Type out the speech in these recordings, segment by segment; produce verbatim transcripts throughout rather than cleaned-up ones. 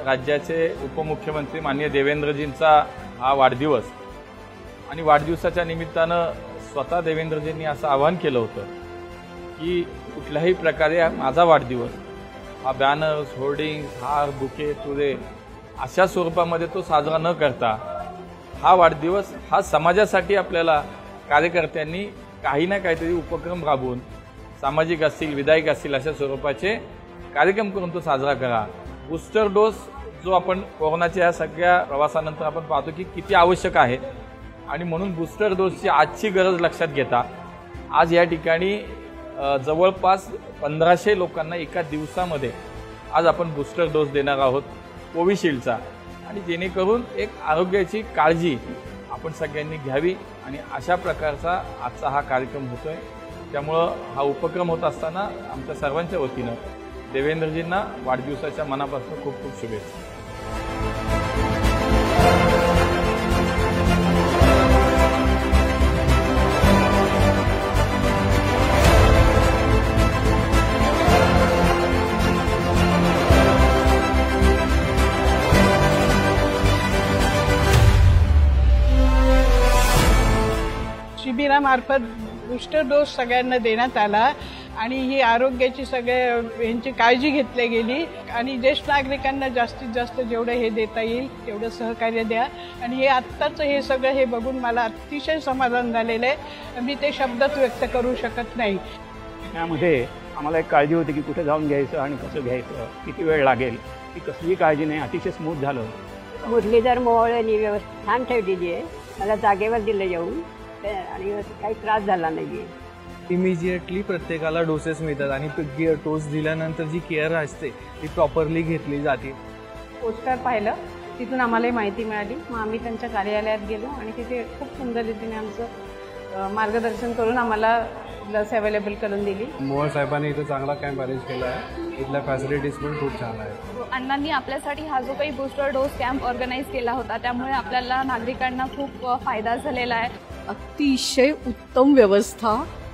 राज्याचे उपमुख्यमंत्री माननीय देवेंद्रजींचा हा वाढदिवस आणि वाढदिवसाच्या निमित्तानं स्वतः देवेंद्रजींनी असं आवाहन केलं होतं की कुठल्याही प्रकारे माझा वाढदिवस हा बॅनर्स, होर्डिंग्स, हार, बुके, तुरे अशा स्वरूपामध्ये तो साजरा न करता हा वाढदिवस हा समाजासाठी आपल्याला कार्यकर्त्यांनी काही ना काहीतरी उपक्रम राबवून सामाजिक असतील, विधायक असतील अशा स्वरूपाचे कार्यक्रम करून तो साजरा करा। बूस्टर डोस जो आपण कोरोनाच्या या सगळ्या प्रवासानंतर आपण पाहतो की किती आवश्यक आहे आणि म्हणून बूस्टर डोसची आजची गरज लक्षात घेता आज या ठिकाणी जवळपास पंधराशे लोकांना एका दिवसामध्ये आज आपण बूस्टर डोस देणार आहोत कोविशिल्डचा आणि जेणेकरून एक आरोग्याची काळजी आपण सगळ्यांनी घ्यावी आणि अशा प्रकारचा आजचा हा कार्यक्रम होतोय। त्यामुळं हा उपक्रम होत असताना आमच्या सर्वांच्या वतीनं देवेंद्रजींना वाढदिवसाच्या मनापासून खूप खूप शुभेच्छा। शिबिरामार्फत बूस्टर डोस सगळ्यांना देण्यात आला आणि ही आरोग्याची सगळ्या यांची काळजी घेतली गेली आणि ज्येष्ठ नागरिकांना जास्तीत जास्त जेवढं हे देता येईल तेवढं सहकार्य द्या आणि हे आत्ताचं हे सगळं हे बघून मला अतिशय समाधान झालेलं आहे। मी ते शब्दात व्यक्त करू शकत नाही। त्यामध्ये आम्हाला एक काळजी होती की कुठे जाऊन घ्यायचं आणि कसं घ्यायचं, किती वेळ लागेल, ती कसलीही काळजी नाही, अतिशय स्मूथ झालं। मुरलीधर मोहोळनी व्यवस्था छान ठेवलेली आहे, मला जागेवर दिलं जाऊन आणि काही त्रास झाला नाही। इमिजिएटली प्रत्येकाला डोसेस मिळतात आणि डोस दिल्यानंतर जी केअर असते ती प्रॉपरली घेतली जाते। पोस्टर पाहिलं तिथून आम्हाला माहिती मिळाली, मग आम्ही त्यांच्या कार्यालयात गेलो आणि तिथे खूप सुंदर रीतीने आमचं मार्गदर्शन करून आम्हाला लस अवेलेबल करून दिली। मोहोळ साहेबांनी इथं चांगला कॅम्प अरेंज केला आहे, इथल्या फॅसिलिटीज पण खूप छान आहेत। अण्णांनी आपल्यासाठी हा जो काही बूस्टर डोस कॅम्प ऑर्गनाईज केला होता त्यामुळे आपल्याला नागरिकांना खूप फायदा झालेला आहे। अतिशय उत्तम व्यवस्था,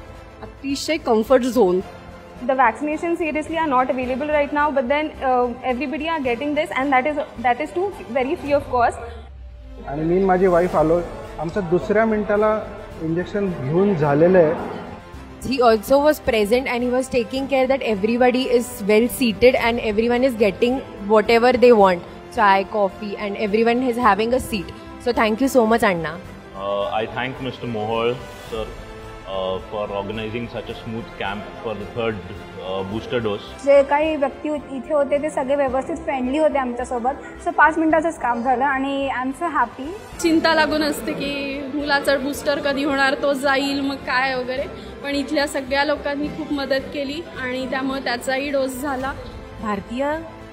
अतिशय comfort zone. The vaccination seriously are not available right now, but then uh, everybody are getting this, and that is that is too very free of cost. आणि मी माझी वाईफ आलो, आमचं दुसऱ्या मिनिटाला इंजेक्शन घेऊन झालेलं आहे। He also was present and he was taking care that everybody is well seated and everyone is getting whatever they want, chai, coffee, and everyone is having a seat. So thank you so much, Anna. Uh, I thank Mister Mohoळ sir uh, for organizing such a smooth camp for the third uh, booster dose. जे काही व्यक्ती इथे होते ते सगळे व्यवस्थित friendly होते आमच्यासोबत, सो पाच मिनिटाचंच काम झालं आणि आय एम सो हॅपी। चिंता लागून असते की मुलाचा बूस्टर कधी होणार, तो जाईल मग काय वगैरे, पण इथल्या सगळ्या लोकांनी खूप मदत केली आणि त्यामुळे त्याचाही डोस झाला। भारतीय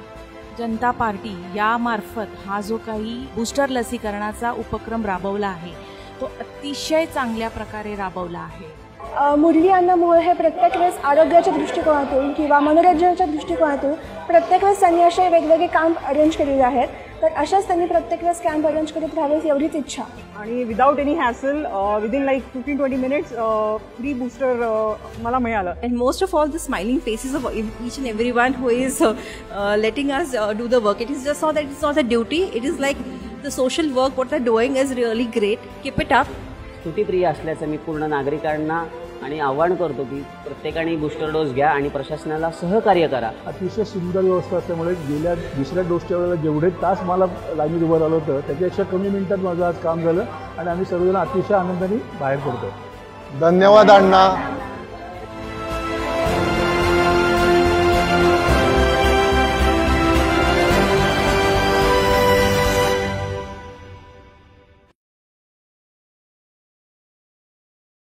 जनता पार्टी यामार्फत हा जो काही बूस्टर लसीकरणाचा उपक्रम राबवला आहे तो अतिशय चांगल्या प्रकारे राबवला आहे। मुरली अण्णा मोहोळ हे प्रत्येक वेळेस आरोग्याच्या दृष्टिकोनातून किंवा मनोरंजनाच्या दृष्टिकोनातून प्रत्येक वेळेस त्यांनी असे वेगवेगळे कॅम्प अरेंज केलेले आहेत, तर अशाच त्यांनी प्रत्येक वेळेस कॅम्प अरेंज करत राहावेच एवढीच इच्छा। आणि without any hassle within like fifteen twenty minutes free booster मला मिळालं। And most of all the smiling faces of each and every one who is letting us do the work, it is just not that it's not a duty, it is like the social work what are doing is really great, keep it up. स्तुतीप्रिय असल्याचं मी पूर्ण नागरिकांना आणि आवाहन करतो की प्रत्येकाने बूस्टर डोस घ्या आणि प्रशासनाला सहकार्य करा। अतिशय सुंदर व्यवस्था असल्यामुळे गेल्या दुसऱ्या डोसच्या वेळेला जेवढे तास मला लाईनीत उभं राहिलं होतं त्याच्यापेक्षा कमी मिनिटात माझं आज काम झालं आणि आम्ही सर्वजण अतिशय आनंदाने बाहेर पडतो। धन्यवाद अण्णा।